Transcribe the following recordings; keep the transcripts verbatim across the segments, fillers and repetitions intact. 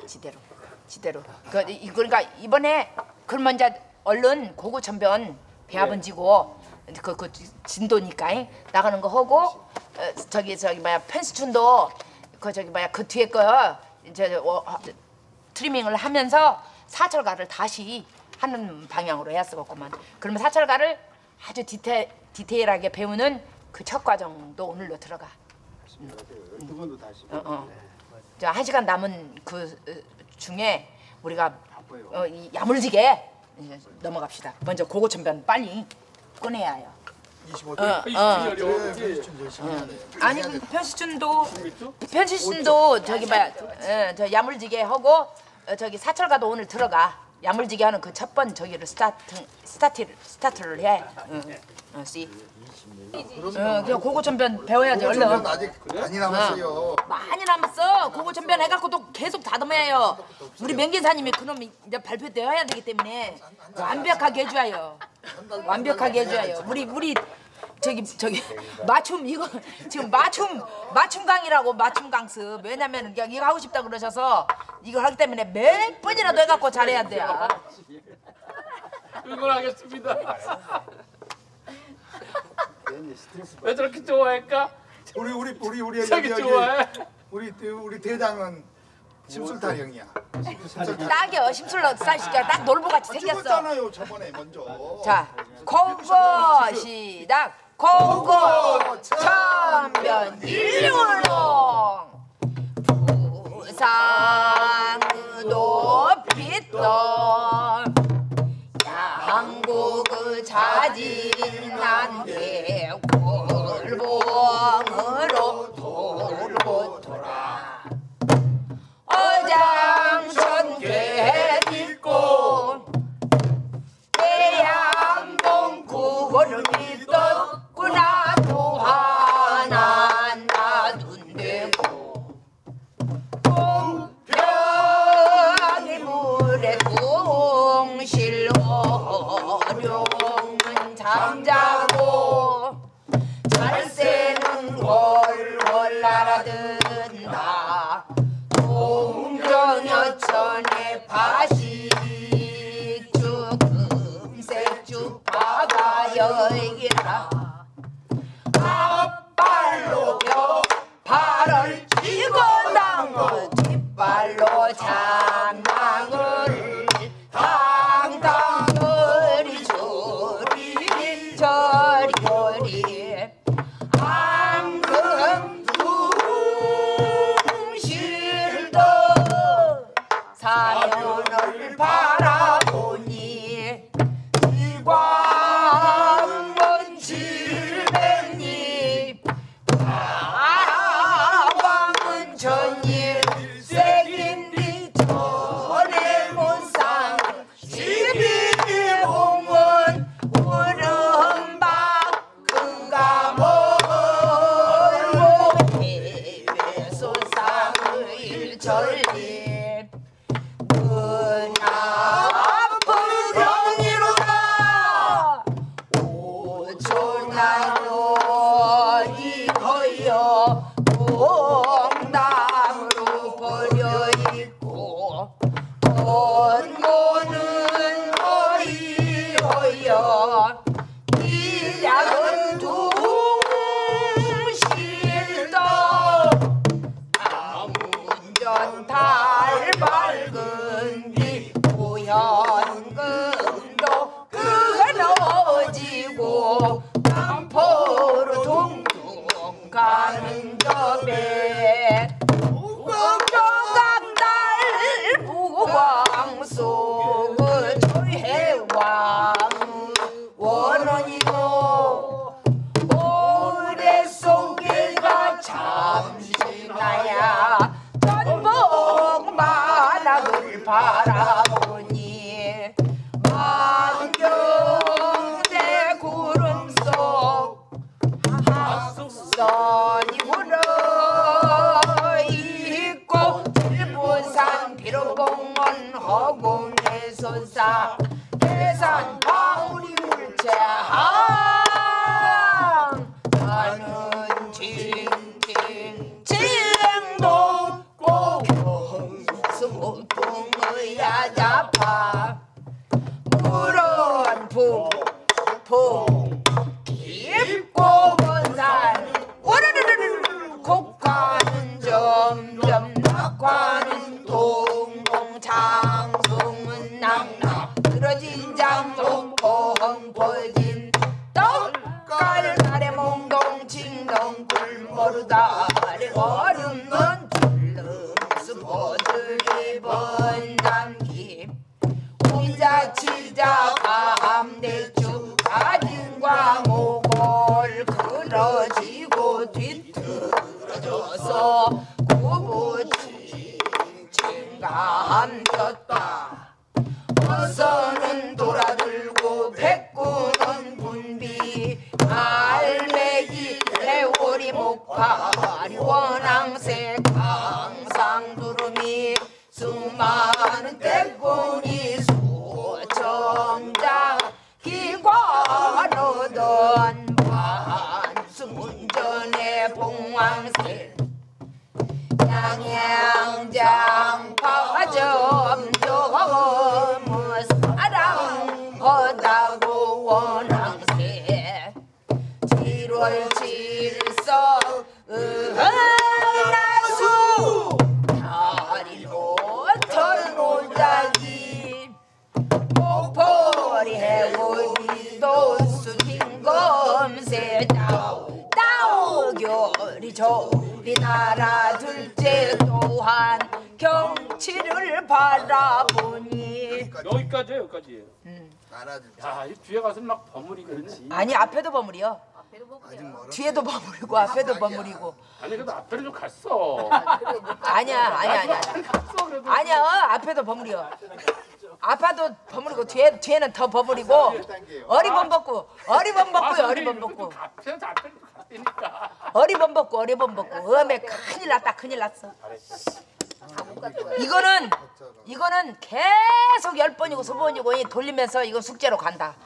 지대로 지대로. 그 이- 그러니까 이번에 그러면 이제 얼른 고구천변 배합은 지고 그, 그 진도니까 잉? 나가는 거 하고 어, 저기 저기 뭐야 편수촌도 그 저기 뭐야 그 뒤에 거 이제 어, 어, 트리밍을 하면서 사철가를 다시 하는 방향으로 해야 쓰겠구만. 그러면 사철가를 아주 디테, 디테일하게 배우는 그 첫 과정도 오늘로 들어가. 두 번도 다시. 어, 어. 저 한 시간 남은 그 어, 중에 우리가 어, 이 야물지게 이제 넘어갑시다. 먼저 고고천변 빨리 꺼내야 해요. 이십오 대. 어, 어. 편수촌 열심히 해야 돼. 아니 그 편수촌도 편수촌도 저기 뭐야 어, 저 야물지게 하고 어, 저기 사철가도 오늘 들어가. 야물지게 하는 그 첫 번 저기를 스타트 스타트를 스타트를 해. 응. 어, 씨. 어, 그냥 고고천변 배워야지 얼른. 고고천변 아직 많이 남았어요. 많이 남았어. 고고천변 해갖고 또 계속 다듬어야 해요. 우리 맹기사님이 그놈 이제 발표 때 해야 되기 때문에 완벽하게 해줘요. 완벽하게 해줘요. 우리 우리 저기 저기 맞춤 이거 지금 맞춤 맞춤 강이라고 맞춤 강습. 왜냐면 그냥 이거 하고 싶다 그러셔서 이거 하기 때문에 몇 번이라도 해갖고 잘해야 돼요. 응원하겠습니다. 왜 저렇게 좋아할까? 우리 우리 우리 우리 자기 좋아해. 우리 우리 대장은 심술탈 형이야. 딱이요. 심술로 쌀시켜 딱 놀보같이 생겼어. 찍었잖아요 저번에 먼저. 자, 고고 시작. 고고 천변 일류롱 부상도 빛던 양국의 자진난데 골봉으로 돌고 돌아 어장천개 딛고 대양동 구원을 믿었구나 또 하나 나둔대고 공평이 물에 둥실 어룡은 잠자고 잘새는 월월 날아든다 동정여천의 바시쭉 금색쭉 바다여이기라 앞발로 벼 발을 쥐고 나무 뒷발로 장낭을 당당 저리 저리 저리 저리 앙금 둥실도 사면을 바라보니 이광문 칠백리 아광은 전일 색인리 전에 못상 십이리 공원 우름박 금가모로 해외소상의 일절리 눈 아픈 병이로다 오천나로 이거여 동당으로 버려있고 원고는 어이어여 이량은 둥실도 아문전 달 밝은 뒤 오현금도 끊어지고 남포로 동동 가는 점에 우경강달 부광 속의 조해왕 원 푹푹 깊고 먼산 오르르르르 곡화는 점점 낙화는 동동 장송은 낭낭 늘어진 장송 펑퍼진 떡갈 아래 몽동 칭동 굴모르다리 얼음은 줄름 스포들이 번담기 혼자 치자 감대추 가진과 목을 그러지고 뒤틀어져서 구부칭칭감 떴다 어서는 돌아들고 백구는 분비 알매기 해오리 목파리 원앙새 강상두루미 수많은 떼꾸니 수정장 기관오던 반수문전의 봉황새 양양장 파점점 사랑하다고 원앙새 칠월 칠석 은하수 다리로 털노자기 목포리 해오리도 수진검새 따오 따오교리 저리 나라 둘째 또한 경치를 바라보니 여기까지요 여기까지. 음. 나라들 야, 이 뒤에 가서 막 버무리거든. 아니 앞에도 버무려 아직 멀었어. 뒤에도 버무리고 앞에도 버무리고 아니 그래도 앞에는 좀 갔어. 아니야 아니야 아니야 갔어 그래도. 아니야 아패도 버무려 아파도 버무리고 뒤에 뒤에는 더 버무리고 어리범벅고 어리범벅고 어리범벅고 앞에서 앞에는 갔으니까. 어리범벅고 어리범벅고 음에 큰일 났다 큰일 났어 이거는 이거는 계속 열 번이고 수 번이고 이 돌리면서 이거 숙제로 간다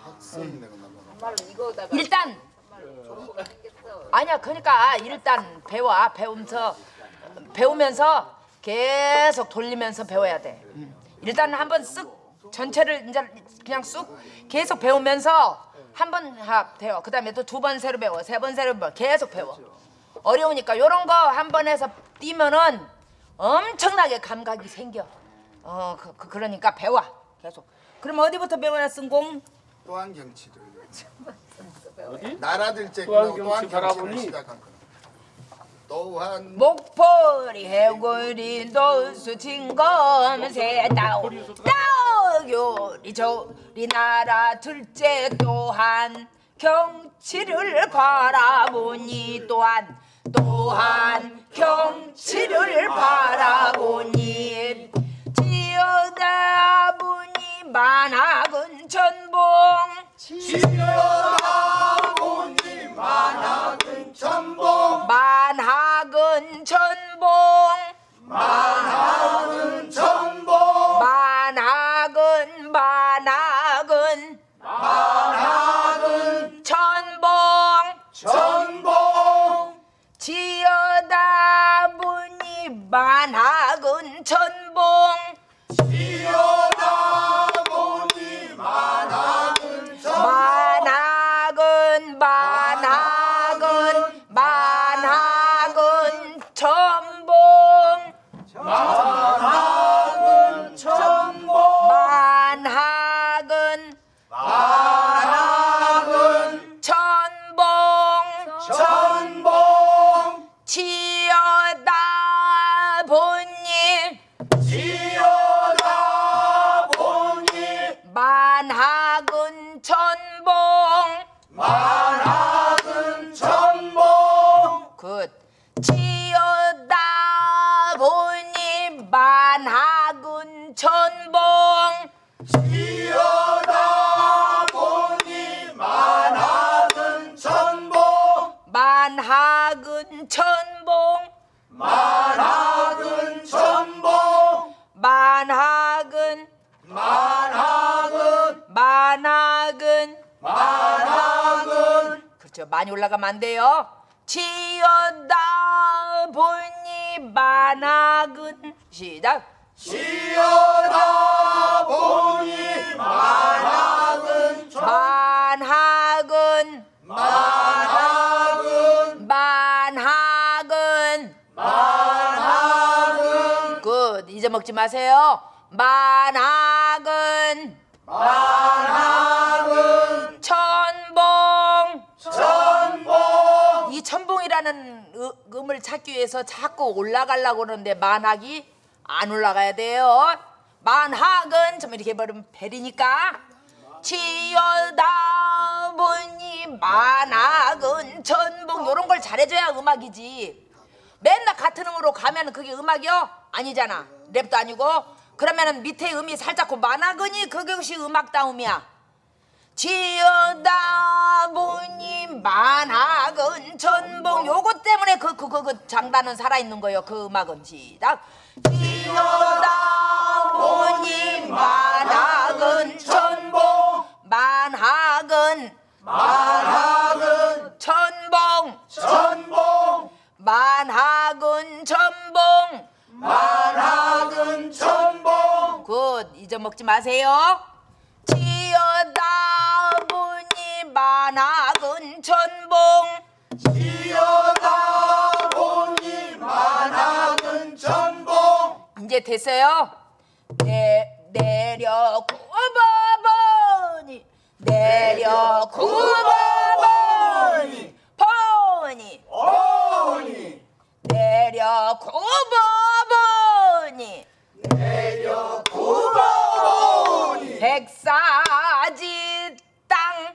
일단 아니야 그러니까 일단 배워 배우면서 배우면서 계속 돌리면서 배워야 돼 일단 한번 쓱 전체를 이제 그냥 쑥 계속 배우면서 한 번 돼요. 그 다음에 또 두 번 새로 배워, 세 번 새로 배워, 계속 배워. 어려우니까 요런 거 한 번 해서 뛰면은 엄청나게 감각이 생겨. 어, 그, 그, 그러니까 배워 계속. 그럼 어디부터 배워야 쓴공? 또한 경치들. 어디? 나라들째 또한 또한 경치 경치를 바라보니 시작한 거는. 또한 목포리 해골이 도수 진검새 따오 따오 요리 저리 나라 둘째 또한 경치를 바라보니 또한 또한 경치를 바라보니 지어다보니 만학은 천봉 지어다보니 만학은 천봉 만학은 천봉 만학은 천봉 만학은 만학은 만학은 천봉 천봉 지어다보니 만학은 천봉 지어다보니 만학은 천봉 만학은 만학은 만학은 천봉 만학은 천봉 만학은 만학은 천봉 천봉 지어다보니 지어다보니 만학은 천봉 만학은 천봉 굿 지어다보니 만학은 천봉 지어다보니 만학은 천봉 만학은 천봉 만학은 천봉 만학은 만학은 만학은 만학은 그렇죠 많이 올라가면 안 돼요 지어다보니 만학은 시작 지어다보니 만학은 천봉 잊어먹지 마세요. 만학은 만학은 천봉. 천봉. 이 천봉이라는 으- 음을 찾기 위해서 자꾸 올라가려고 그러는데 만학이 안 올라가야 돼요. 만학은 좀 이렇게 버리면 베리니까 치여다 보니 만학은 천봉 요런 걸 잘해줘야 음악이지. 맨날 같은 음으로 가면 그게 음악이요? 아니잖아. 랩도 아니고. 그러면은 밑에 음이 살짝 고 만학은이 그것이 음악다움이야. 지어다 보니 만학은 천봉 요것 때문에 그 그 그 그 장단은 살아있는 거예요. 그 음악은 시작. 지어다 보니 만학은 천봉. 만학은 만학은 천봉. 천봉. 만학은 천봉. 만학은 천봉. 굿. 잊어먹지 마세요. 지어다 보니 만학은 천봉. 지어다 보니 만학은 천봉. 이제 됐어요. 내 내려 구버버니 내려 구버버니 버니 오니 내려 구버버니 내려 구버오니 백사지 땅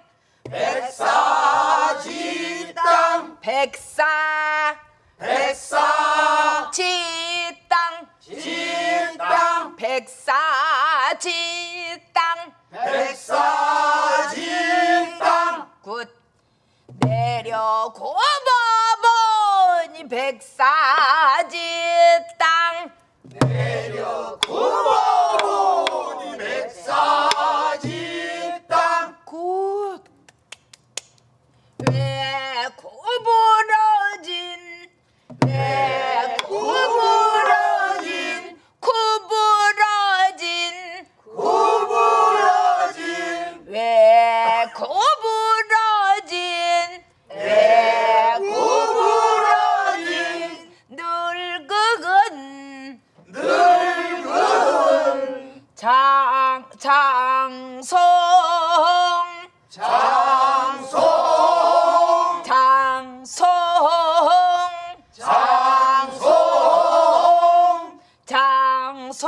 백사지 땅 백사 백사 지 땅 지 땅 백사지 땅 백사지 땅 굿. 내려 고버버니 백사지 땅 내려 구버오니 백사지 땅 굿. 왜 구부러진 왜 구부러진 구부러진 구부러진 왜 구부러진 왜 구부러진 늙은 늙은 장 장송 장송 장송 장송 장송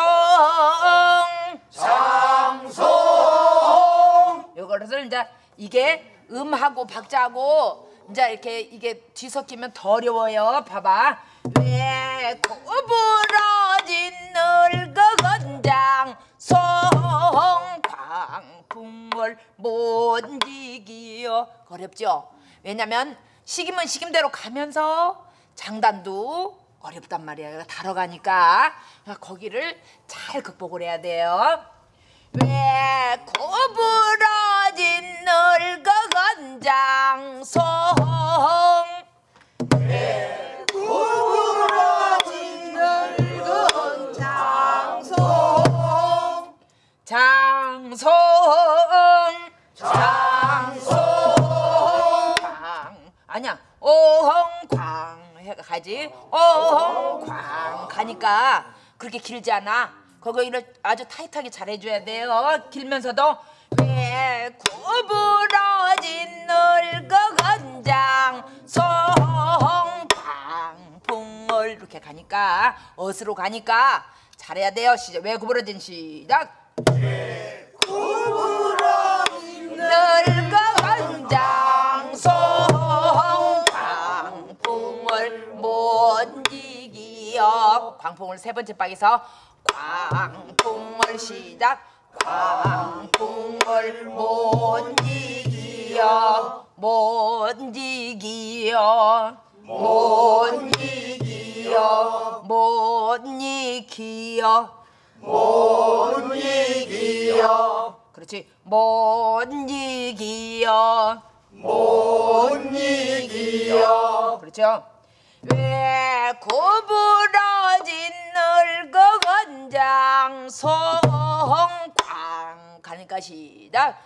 장송 요거를 이제 이게 음하고 박자하고 이제 이렇게 이게 뒤섞이면 더 어려워요. 봐봐. 왜 구부러진 늙은 장송 광풍을 못 이기요. 어렵죠? 왜냐면 식이면 식임대로 가면서 장단도 어렵단 말이야. 다뤄가니까 거기를 잘 극복을 해야 돼요. 왜 구부러진 늙은 장송 왜 구부러진 늙은 장송 장송 장송 광 아니야 오홍광 가지 오홍광 가니까 그렇게 길지 않아. 거기를 아주 타이트하게 잘해줘야 돼요. 길면서도 왜 구부러진 늙은 장송 광풍을 이렇게 가니까 어스로 가니까 잘해야 돼요. 시작. 왜 구부러진 시작. 구부러진 늙은 장송 광풍을 못 이기어. 광풍을 세 번째 박에서 광풍을 시작. 광풍을 못 이기어 못 이기어 못 이기어 못 이기어 못 이기어 그렇지. 못 이기어 못 이기어 그렇죠. 왜 구부러진 늙은 장송 광 가니까 시작.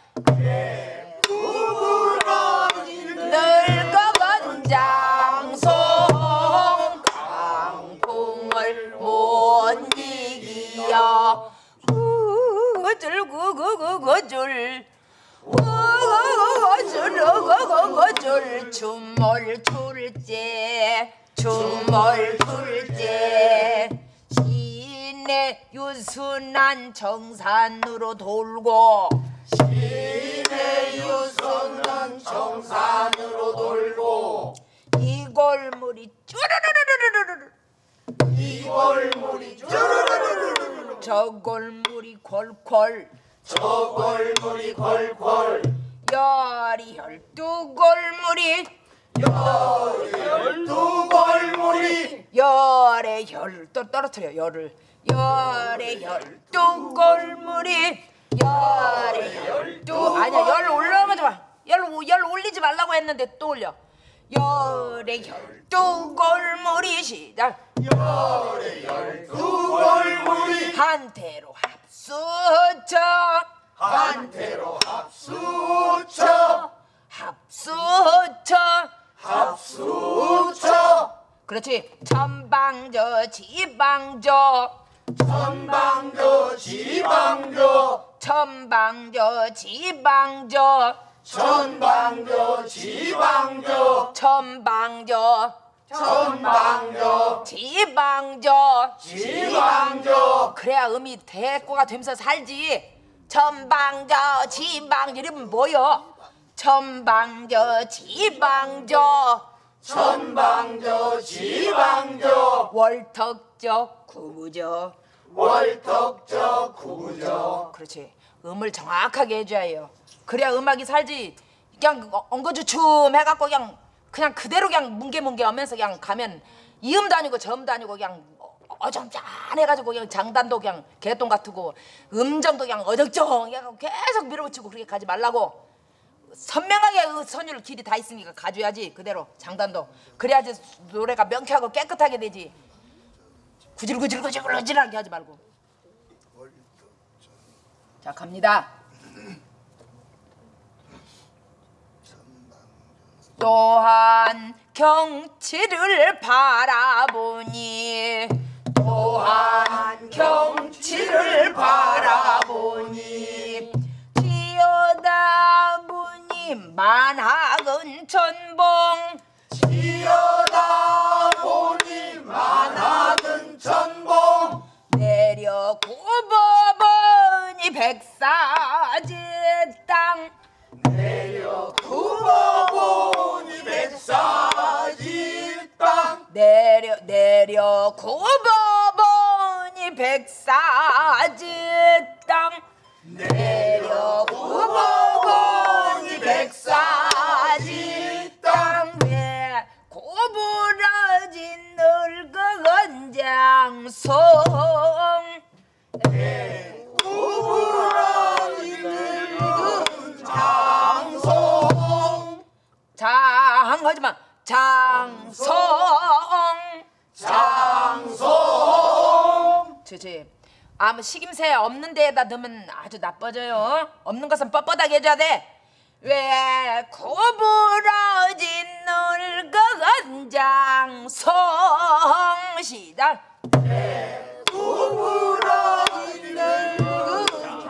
구부러진 늙은 장송 광풍을 못 이기어 거줄 거줄 춤을 출제 춤을 출제 시내 유순한 정산으로 돌고 시내 유순한 정산으로 돌고 이 골물이 쭈르르르르르르 이 골물이 쭈르르르르르 저 골물이 콜콜 저 골물이 콜콜 열이 열두 골물이 열두 골물이 열에 열또 떨어뜨려 열을 열에 열두 골물이 열에 열두 아니야 열 올라가지 마. 열, 열 올리지 말라고 했는데 또 올려. 열에 열두 골물이 시작. 열에 열두 골물이 한태로 합수쳐 한태로 합수쳐 합수쳐 합수쳐 그렇지. 천방저 지방저 천방저 지방저 천방저 지방저 천방저 지방저 천방저 천방저 지방저 지방저 그래야 음이 대꼬가 되면서 살지. 천방저 지방저 이러면 뭐여? 천방저 지방저 천방저 지방저 월턱저 구부저 월턱저 구부저 그렇지. 음을 정확하게 해줘야 해요. 그래야 음악이 살지. 그냥 엉거주춤 해갖고 그냥 그냥 그대로 그냥 뭉게뭉게 하면서 그냥 가면 이음도 아니고 저음도 아니고 그냥 어정짠해가지고 그냥 장단도 그냥 개똥 같고 음정도 그냥 어정쩡 해갖고 계속 밀어붙이고 그렇게 가지 말라고. 선명하게 그 선율 길이 다 있으니까 가줘야지. 그대로 장단도 그래야지 노래가 명쾌하고 깨끗하게 되지. 구질구질구질구질하게 하지 말고. 자 갑니다. 또한 경치를 바라보니 또한 경치를 바라보니 지어다보니 만학은 천봉 지어다보니 만학은 천봉 내려 구법원이 백사지 땅 내려 굽어보니 백사지 땅 내려 내려 구법원이 백사지 땅 내려 구법원이 백사지 땅에 고부러진 늙은 장송 구부러진 늙은 장송 장 하지마 장송 장송 그치. 아무 식임새 없는 데에다 넣으면 아주 나빠져요. 없는 것은 뻣뻣하게 해줘야 돼. 왜 구부러진 늙은 장송 시작. 구부러진 늙은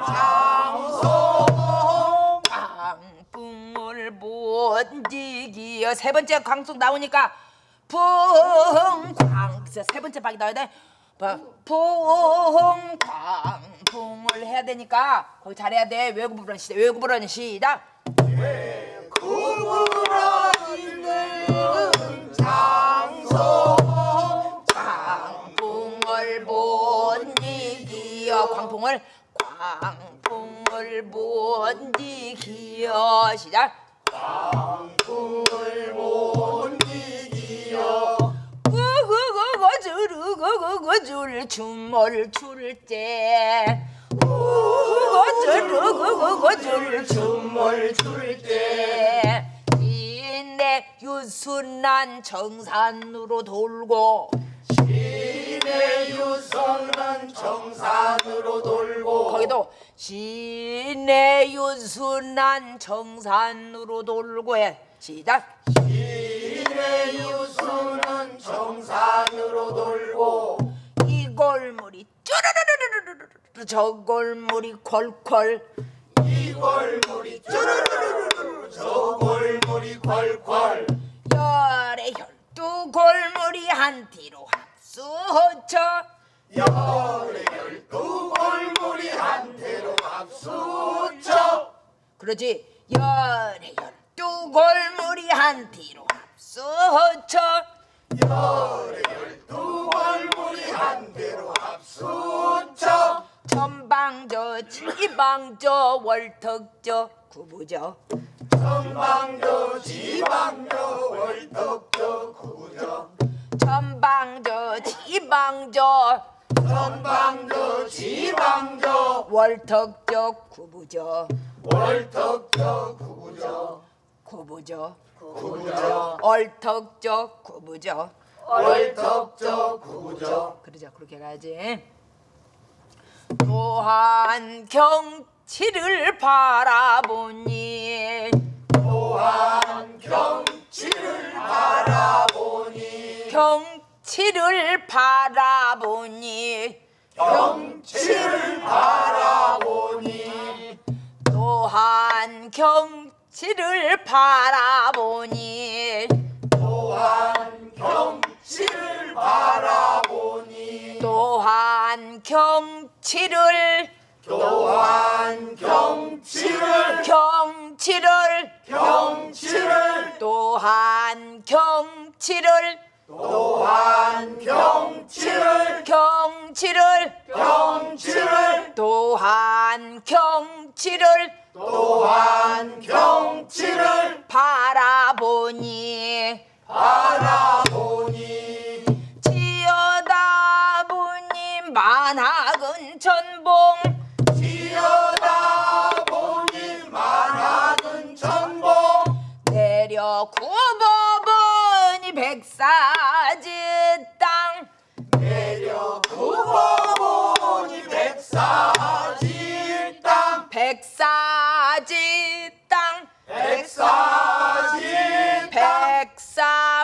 장송 광풍을 본지기여. 세 번째 광속 나오니까 풍광 세 번째 박이 나와야 돼. 풍광풍을 해야 되니까 거기 잘해야 돼. 외국 부르는 시작. 외국 부르는 시작. 구부러진 늙은 장송 광풍을 본지기여. 광풍을 광풍을 본지기여 시작. 광풍을 본지기여 우구구구구줄 춤을 출제 우구구구구줄 춤을 출제 시내 유순한 정산으로 돌고 시내 유순한 정산으로 돌고 거기도 시내 유순한 정산으로 돌고 해 시작. 시내 유순한 정산으로 돌고 이 골물이 쭈르르르르르르 저 골물이 콜콜 이 골물이 쭈르르르르 저 골물이 콸콸 열의 열두 골물이 한뒤로 합수쳐 열의 열두 골물이 한테로 합수쳐 그러지 열의 열두 골물이 한뒤로 합수쳐 열의 열두 골물이 한테로 합수쳐 천방저 지방저 월턱저 구부저 전방저 지방저 월덕저 구부저 천방저 지방저 전방저 지방저 월턱저 구부저 월덕저 구부저 구부저 구부저 얼턱저 구부저 월덕저 구부저 그러자 그렇게 가야지. 또한 경치를 바라보니 또한 경치를 바라보니 경치를 바라보니 경치를 바라보니 또한 경치를 바라보니 또한 경치를 바라보니 또한 경치를 또한 경치를 경치를 경치를 또한 경치를 또한 경치를 경치를 경치를 또한 경치를 또한 경치를 바라보니 바라보니 지어다보니 만학은 전봉 지어다보니 만학은 전봉 내려 구법원이 백사지 땅 내려 굽어보니 백사지 땅 백사지 땅 백사지 백사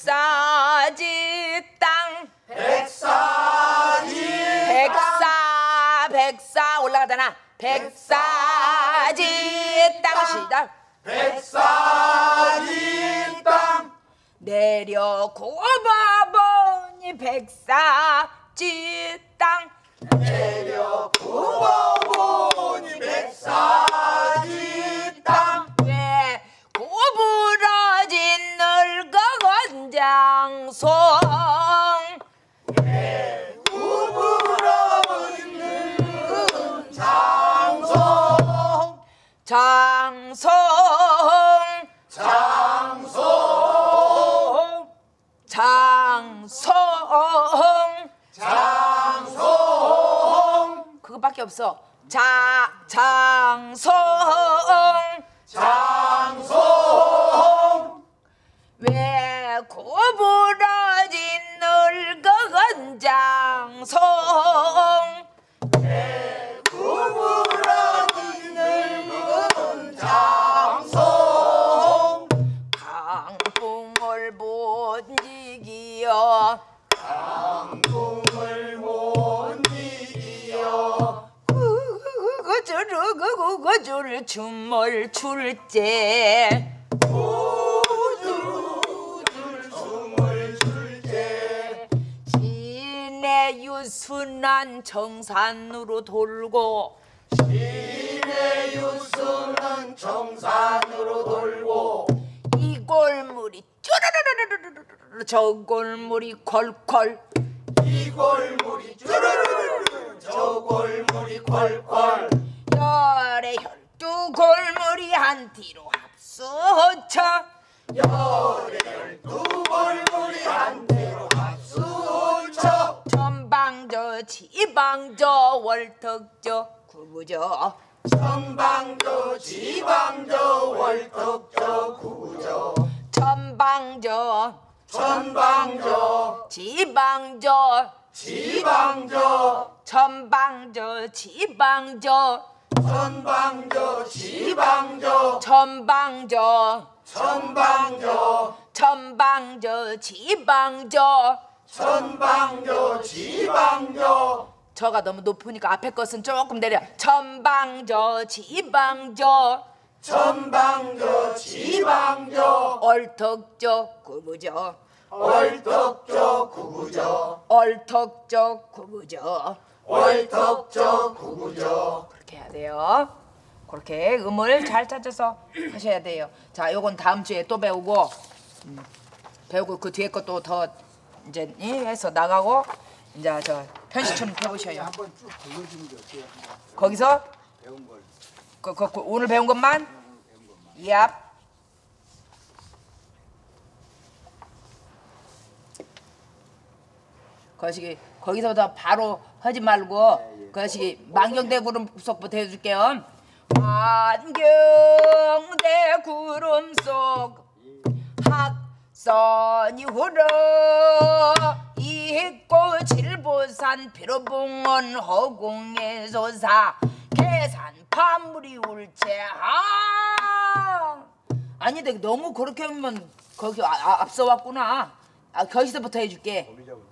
백사지 땅 백사지 백사 백사 올라가잖아 백사지 땅 시작 백사지 땅 내려 고바보니 백사지 땅 내려 굽어보니 백사지 땅 왜 고부러진 늙어 건장송 구부러진 늙은 장송 장송 장송 장송 장송 그거밖에 없어 자 장송 장송 왜 고부러진 늙어 건장송 구부러진 늙은 장송 강풍을 못 이기어 강풍을 못 이기어 그저르 그거 그저르 춤을 출제 우주들 춤을 출제 시내 유순한 정산으로 돌고 시내 유수는 정산으로 돌고 이 골물이 쭈르르르르르르 저 골물이 콜콜 이 골물이 쭈르르르 저 골물이 콸콸 열의 열두 골물이 한뒤로 합수쳐 열의 열두 골물이 한테로 합수쳐 전방저 지방저 월턱저 구부저 전방저 지방저 월덕저 구부저 전방저 전방저 지방저 지방저 전방저 지방저 전방저 지방저 전방저 전방저 전방저 지방저 전방저 지방저 저가 너무 높으니까 앞에 것은 조금 내려. 천방저 지방저 천방저 지방저 얼턱저 구부저 얼턱저 구부저 얼턱저 구부저 얼턱저 구부저 그렇게 해야 돼요. 그렇게 음을 잘 찾아서 하셔야 돼요. 자, 요건 다음 주에 또 배우고 음, 배우고 그 뒤에 것도 더 이제 이 해서 나가고 이제 저 편시촌 배우셔요. 한번 쭉 불러주는 게 어때요? 거기서 배운 걸. 그, 그, 그 오늘 배운 것만? 얍. 거시기 거기서부터 바로 하지 말고 거시기 만경대 구름 속부터 해줄게요. 만경대 구름 속 학선이 흐러 이꽃 칠보산 피로봉원 허공에 솟아 계산 파물이 울채하. 아니 근데 너무 그렇게 하면 거기 아, 아, 앞서 왔구나. 아, 거기서부터 해줄게.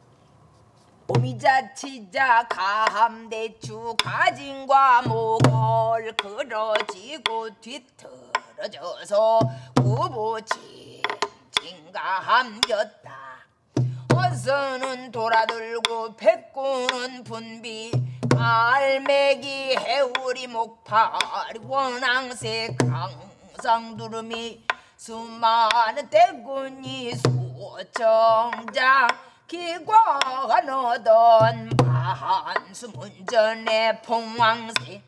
오미자 치자 감대추 가진과 목을 그러지고 뒤틀어져서 구보치 진가함겼다. 어서는 돌아들고 백구는 분비 알매기 해우리 목파리 원앙새 강상두름이 수많은 떼군이 소정장 기과가 너던 한수문전의 봉황새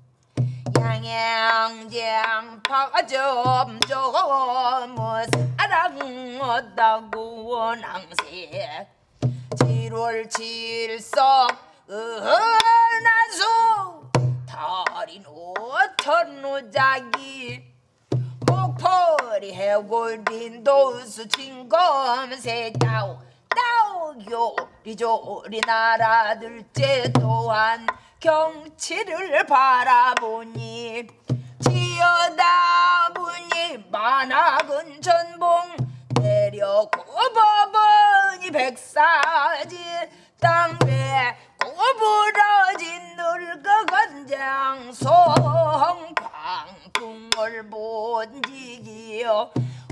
양양장 파점점 사랑 얻다고 원앙새 칠월 칠석 은하수 달인 오천 노자기 목포리 해골빈 도수 진검새 따오 따오 요리조리 나라들째 또한 경치를 바라보니 지어다보니 만학은 전봉 내려고 법원이 백사지 땅배 구부러진 늙어건장 송광풍을 본지기요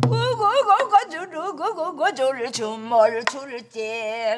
우구구구주르구구구줄 춤을 출제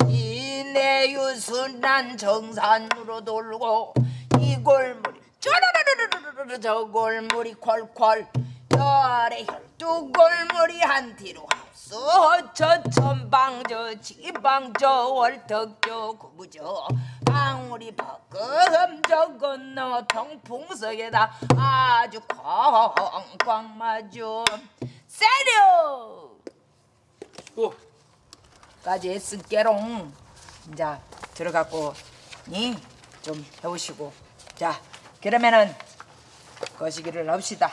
시내유순한 정산으로 돌고 이 골물이 쪼르르르르르 저 골물이 콸콸 열의 혈두 골물이 한 뒤로 합수 저 천방저 지방저 월덕저 구부저 방울이 버금 저 건너 평풍석에다 아주 쾅쾅 마주 세려 오. 까지 했을게롱. 이제 들어갖고 니 좀 해오시고 자 그러면은 거시기를 합시다.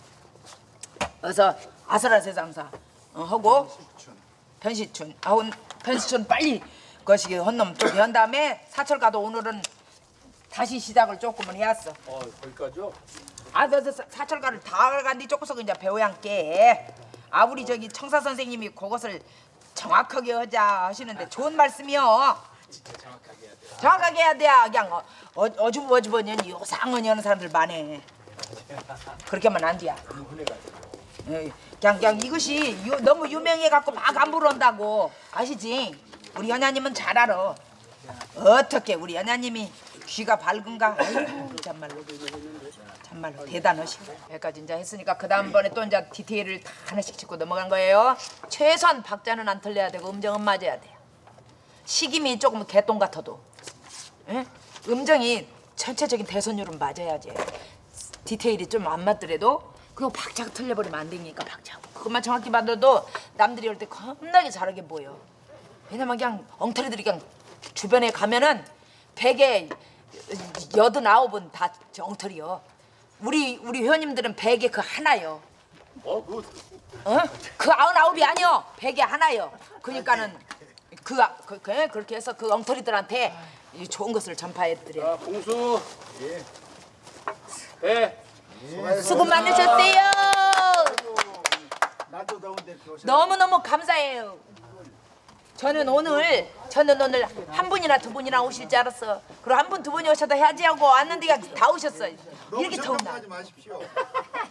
어서 아서라 세상사 어, 하고 편시춘 아우 편시춘 빨리 거시기 헌놈 좀 한 다음에 사철가도 오늘은 다시 시작을 조금은 해왔어. 어, 거기까지요? 아, 너, 너 사철가를 다 간뒤 조금씩 이제 배워양께. 아, 우리 저기 청사 선생님이 그것을 정확하게 하자 하시는데 좋은 말씀이요. 진짜 정확하게 해야 돼요. 정확하게 해야 돼. 그냥 어, 어, 어주부 어주버니 요상하니 하는 사람들 많네. 그렇게 하면 안 돼야. 에이, 그냥 그냥 이것이 유, 너무 유명해 갖고 막 안 부른다고 아시지? 우리 연하님은 잘 알아. 어떻게 우리 연하님이 귀가 밝은가? 아이고 참말로 참말로 대단하시고. 여기까지 이제 했으니까 그 다음번에 또 이제 디테일을 다 하나씩 짚고 넘어간 거예요. 최소한 박자는 안 틀려야 되고 음정은 맞아야 돼요. 식임이 조금 개똥 같아도 에? 음정이 전체적인 대선율은 맞아야지. 디테일이 좀 안 맞더라도 그거 박자가 틀려버리면 안 되니까 박자 그것만 정확히 받아도 남들이 올 때 겁나게 잘하게 보여. 왜냐면 그냥 엉터리들이 그냥 주변에 가면은 백에 여든아홉은 다 엉터리요. 우리 우리 회원님들은 백에 그 하나요. 어, 그 어? 그 아흔아홉이 아니요. 백에 하나요. 그러니까는 그, 그, 그 그렇게 해서 그 엉터리들한테 이 좋은 것을 전파해드려. 아, 봉수. 예. 네. 수고 많으셨어요. 날도 더운데 이렇게 오셔. 너무너무 감사해요. 저는 오늘 저 저는 오늘 한 분이나 두 분이나 오실 줄 알았어. 그리고 한 분 두 분이 오셔도 해야지 하고 왔는데 다 오셨어. 너무 이렇게 더운 날. 생각하지 마십시오.